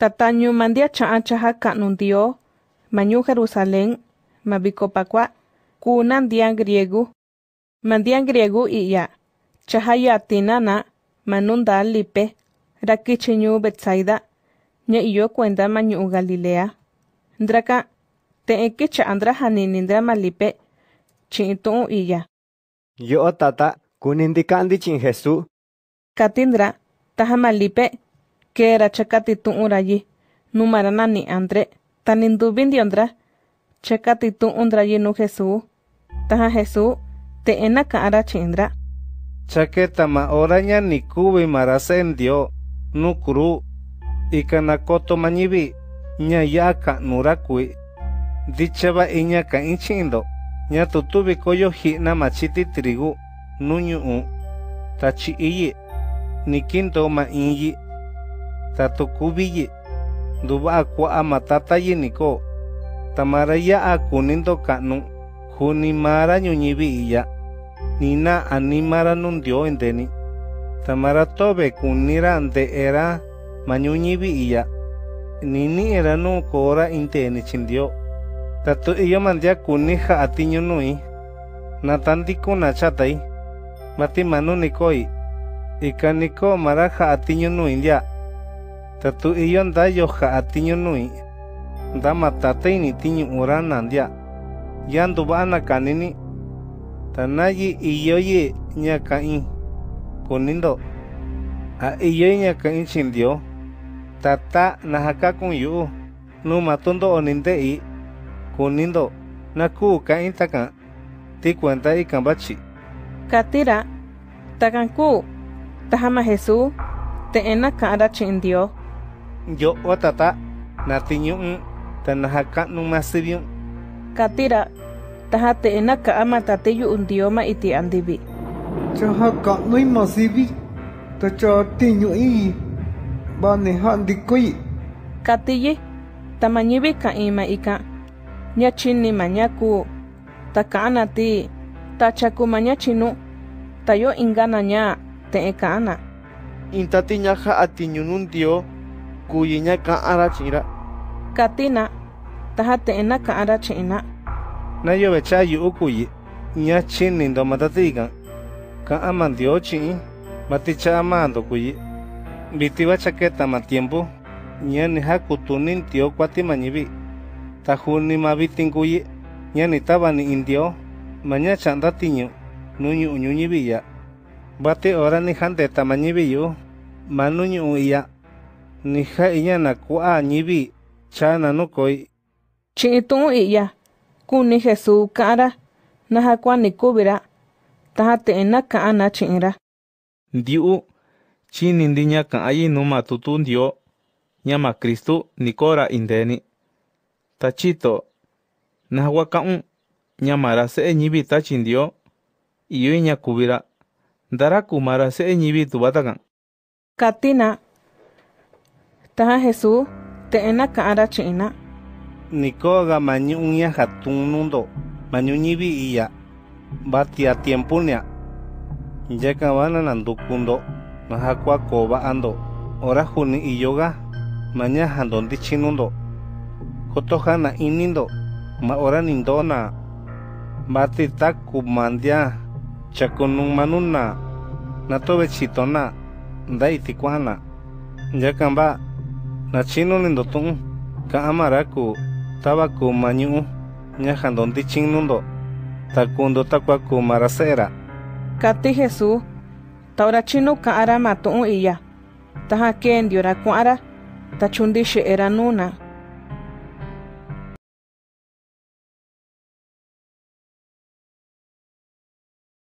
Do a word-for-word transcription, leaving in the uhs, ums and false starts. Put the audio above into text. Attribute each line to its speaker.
Speaker 1: Tatañu mandia cha'a chaja ka'nundio, mañu Jerusalén, mabikopakwa, kunan dian griegu. Mandian griegu iya, chaja yatinana, manunda lipe, rakichiñu Betsaida, ña iyo cuenta mañu Galilea. Ndraka, te eke chaandra haninindra malipe, chintu iya.
Speaker 2: Yo tata, kunindikandi chin Jesús.
Speaker 1: Katindra, taja malipe, que era chakatitu urayi, numarana ni andre, tanindubindiondra, chakatitu undrayi nu Jesús, taja Jesús, te ena kaara chindra.
Speaker 3: Chaqueta ma oraña ni kubi marasendio, nukuru, ikanakoto mañibi, ña yaka nurakui, dichaba iña ka inchindo, ña tutubi koyo hina machiti trigu, nuñu u, tachi iyi, nikindo ma inyi, tatukubiyi, duba akwa amatata yiniko, tamara ya akunindo kanu, kunimara ñuñibi iya, nina animara nundio endeni, tamara tobe kunira ande era mañuñibi iya, nini era nu kora inteni chindio, tatu iyo mandia kunija atiño nui, natandiko nachatai, mati manu nikoi, ikaniko maraja atiño nui ya, tatu iyo ndayo ja atiño nui, nda matate ini tiño urana ndia, yandu bana kanini, tanayi iyo ye ñakain, kunindo, a iyo ñakain chindio, tata nahaka kun yu, nu matundo onindei, kunindo, naku kain takan, ti cuenta y kambachi.
Speaker 1: Katira, takanku, tahama Jesús, te ena kaara chindio.
Speaker 3: Yo o tata, natiñu, tanahaka nu masibiun.
Speaker 1: Katira, taja te ena kaa matate yu undioma iti andibi.
Speaker 4: Chaha ka nui masibi, tacha tiñu i, bane handikoi.
Speaker 1: Katiyi, tamañibi ka ima ika, nya chini mañaku, takana ti, tachaku maña chinu, tayo ingana nya, te ekana.
Speaker 5: Intati ñaja atiñu nundio, kuyi ña kaara chira.
Speaker 1: Katina, taja te ena kaara china.
Speaker 3: Na yo becha yu ukuyi, ña chini ndo matatigan, ka amandio chi, maticha amando kuyi, bitiwa chaqueta ma tiempo, ña ni hakutunin tio kwati mañibi, tajuni ma bitin kuyi, ña ni taba ni indio, maña chanda tiño, nuñu uñuñibi ya, bate ora ni hande tamañibi yu, manuñu iya, ni ha iña na kua ñibi, chana nukoi.
Speaker 1: Chitu iya. Kuni Jesús kaara, naja kwani kubira, taja te ena kaana chinra.
Speaker 6: Ndiu, chini ndiña kaayi numa tutu ndio, ñama Kristu nikora indeni. Tachito, naja wakaun, ñamara se ñibi tachindio, iyo iña kubira, ndara kumara se ñibi tubatagan.
Speaker 1: Katina, taja Jesús, te ena kaara china.
Speaker 3: Nikoga mañu uña hatun nundo, mañu ñibi iya, batia tiempo nia. Yaka wana nandukundo, mahakwa koba ando, ora juni iyoga, maña handondi chinundo. Kotohana inindo, ma ora nindona. Bati taku mandia, chakunung manuna, natobe chitona, ndai tikuana. Yaka mba, na chinu nindotun, ka amaraku, tabaku mañu, ña handondi chinundo, takundo takwaku marasera.
Speaker 1: Kati Jesús, taura chinu kaara matu iya, taja kendiora kuara, tachundi sheera nuna.